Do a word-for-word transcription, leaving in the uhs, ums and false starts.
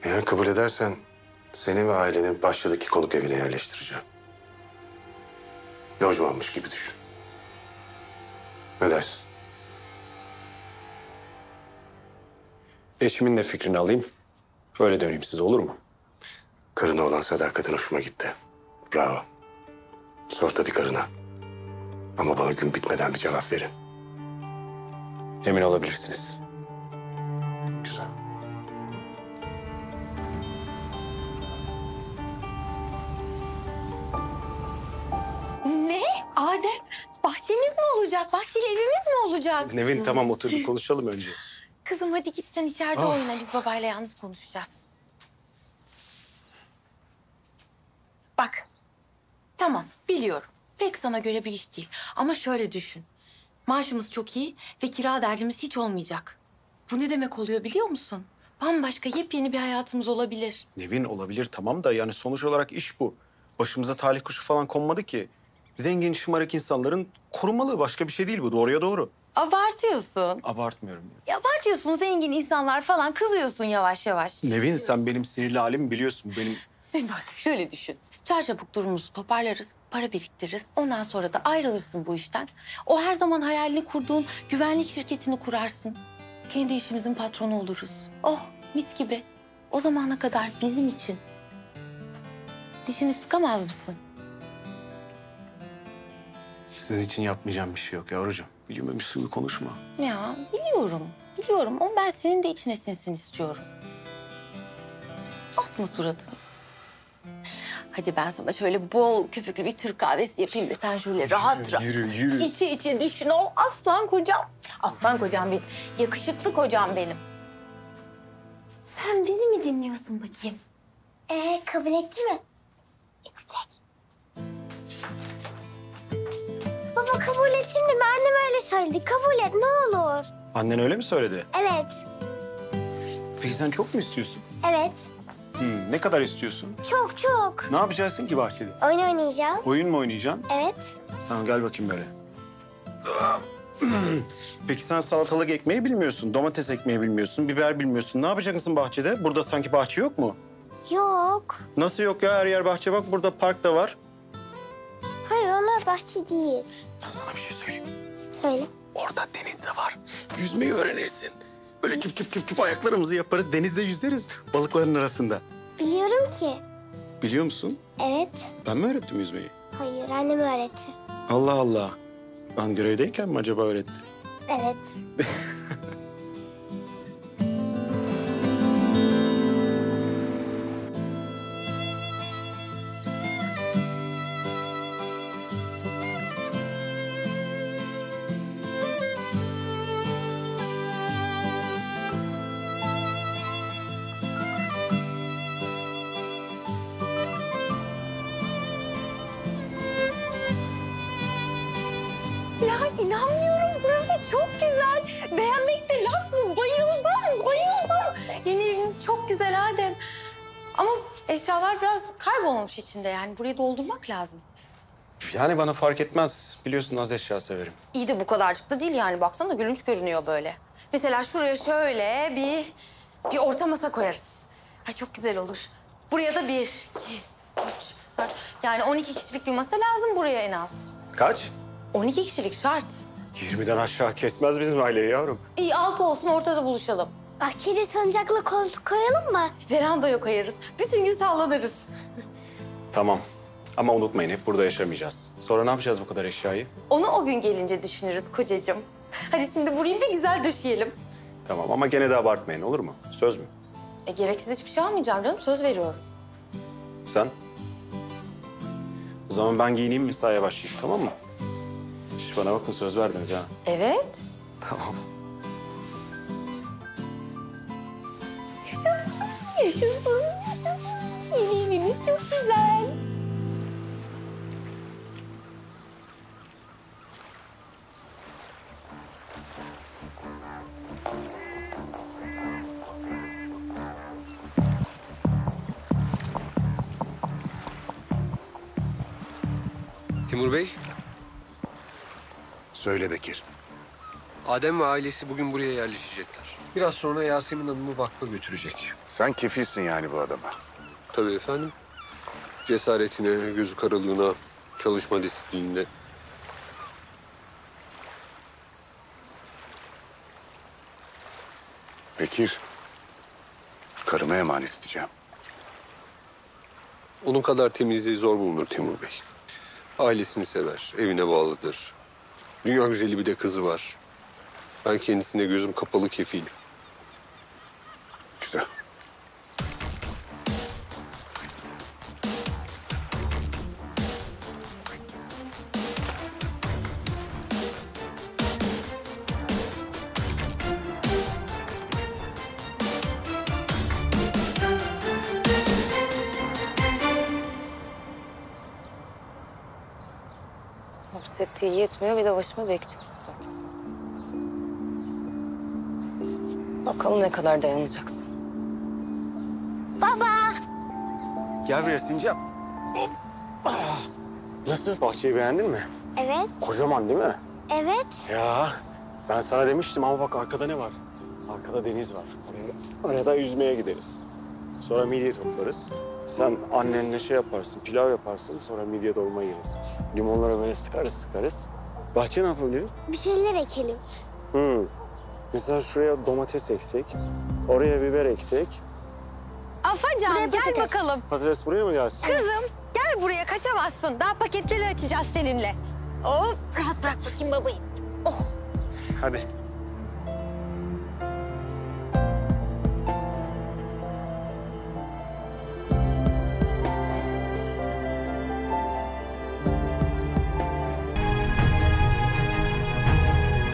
Eğer kabul edersen seni ve aileni Bahçe'deki konuk evine yerleştireceğim. Lojmanmış gibi düşün. Ne dersin? Eşimin de fikrini alayım. Öyle döneyim size, olur mu? Karına olan sadakatin hoşuma gitti. Bravo. Sor tabii karına. Ama bana gün bitmeden bir cevap verin. Emin olabilirsiniz. Güzel. Ne? Adem, bahçemiz mi olacak? Bahçeli evimiz mi olacak? Nevin tamam, otur bir konuşalım önce. Kızım hadi git sen içeride Of. oyna. Biz babayla yalnız konuşacağız. Bak. Tamam biliyorum. Pek sana göre bir iş değil. Ama şöyle düşün. Maaşımız çok iyi ve kira derdimiz hiç olmayacak. Bu ne demek oluyor biliyor musun? Bambaşka yepyeni bir hayatımız olabilir. Nevin olabilir tamam da yani sonuç olarak iş bu. Başımıza talih kuşu falan konmadı ki. Zengin şımarık insanların korumalığı, başka bir şey değil bu. Doğruya doğru. Abartıyorsun. Abartmıyorum. Ya abartıyorsun zengin insanlar falan. Kızıyorsun yavaş yavaş. Nevin sen benim sinirli halimi biliyorsun. Benim Bak şöyle düşün. Çarçabuk durumumuzu toparlarız, para biriktiririz. Ondan sonra da ayrılırsın bu işten. O her zaman hayalini kurduğun güvenlik şirketini kurarsın. Kendi işimizin patronu oluruz. Oh mis gibi. O zamana kadar bizim için. Dişini sıkamaz mısın? sizin için yapmayacağım bir şey yok yavrucuğum. Biliyorum, bir sürü konuşma. Ya biliyorum, biliyorum ama ben senin de içine sinsin istiyorum. Asma suratını. Hadi ben sana şöyle bol köpüklü bir Türk kahvesi yapayım da sen şöyle rahat rahat Yürü yürü. içe içe düşün. O aslan kocam. Aslan kocam benim. Yakışıklı kocam benim. Sen bizi mi dinliyorsun bakayım? Ee, kabul etti mi? Edecek. Baba kabul ettin de annem öyle söyledi. Kabul et ne olur. Annen öyle mi söyledi? Evet, Peki sen çok mu istiyorsun? evet. Hmm, ne kadar istiyorsun? Çok çok. Ne yapacaksın ki bahçede? Oyun oynayacağım. Oyun mu oynayacaksın? Evet. Sen gel bakayım böyle. Peki sen salatalık ekmeği bilmiyorsun, domates ekmeği bilmiyorsun, biber bilmiyorsun. Ne yapacaksın bahçede? Burada sanki bahçe yok mu? Yok. Nasıl yok ya? Her yer bahçe, bak burada park da var. Hayır onlar bahçe değil. Ben sana bir şey söyleyeyim. Söyle. Orada deniz de var. Yüzmeyi öğrenirsin. Böyle çüp çüp çüp çüp ayaklarımızı yaparız. Denizde yüzeriz balıkların arasında. Biliyorum ki. Biliyor musun? Evet. Ben mi öğrettim yüzmeyi? Hayır annem öğretti. Allah Allah. Ben görevdeyken mi acaba öğretti? Evet. Ya inanmıyorum. Burası çok güzel. Beğenmekte laf mı? Bayıldım, bayıldım. Yeni evimiz çok güzel Adem. Ama eşyalar biraz kaybolmuş içinde yani. Burayı doldurmak lazım. Yani bana fark etmez. Biliyorsun az eşya severim. İyi de bu kadarcık da değil yani. Baksana gülünç görünüyor böyle. Mesela şuraya şöyle bir bir orta masa koyarız. Ay çok güzel olur. Buraya da bir, iki, üç, dört. Yani on iki kişilik bir masa lazım buraya en az. Kaç? on iki kişilik şart. yirmiden aşağı kesmez bizim aileyi yavrum. İyi altı olsun ortada buluşalım. Bahçede salıncakla koltuk koyalım mı? Verandaya koyarız. Bütün gün sallanırız. Tamam. Ama unutmayın, hep burada yaşamayacağız. Sonra ne yapacağız bu kadar eşyayı? Onu o gün gelince düşünürüz kocacığım. Hadi şimdi burayı bir güzel döşeyelim. Tamam ama gene de abartmayın, olur mu? Söz mü? E, gereksiz hiçbir şey almayacağım canım. Söz veriyorum. Sen? O zaman ben giyineyim, mesaiye başlayayım, tamam mı? Şş, bana bakın, söz verdiniz ha. Evet. Tamam. Yaşasın, yaşasın, yaşasın. Yeni evimiz çok güzel. Timur Bey, Söyle Bekir. Adem ve ailesi bugün buraya yerleşecekler. Biraz sonra Yasemin Hanım'ı vakfa götürecek. Sen kefilsin yani bu adama. Tabii efendim. Cesaretine, gözü karalığına, çalışma disiplinine. Bekir, karıma emanet isteyeceğim. Onun kadar temizliği zor bulunur Timur Bey. Ailesini sever, evine bağlıdır. Dünya güzeli bir de kızı var. Ben kendisine gözüm kapalı kefilim. Güzel. Hapsettiği yetmiyor, bir de başıma bekçi tuttu. Bakalım ne kadar dayanacaksın. Baba. Gel buraya Sincap. Hop. Ah. Nasıl? Bahçeyi beğendin mi? Evet. Kocaman değil mi? Evet. Ya ben sana demiştim ama bak arkada ne var? Arkada deniz var. Oraya, oraya da yüzmeye gideriz. Sonra midye toplarız. Sen annenle şey yaparsın, pilav yaparsın. Sonra midye dolma yeriz. Limonlara böyle sıkarız sıkarız. Bahçe ne yapabiliriz? Bir şeyler ekelim. Hmm. Mesela şuraya domates eksek. Oraya biber eksek. Afacan Buraya gel patates. bakalım. Patates buraya mı gelsin? Kızım gel buraya kaçamazsın. Daha paketleri açacağız seninle. Hop rahat bırak bakayım babayı. Hadi.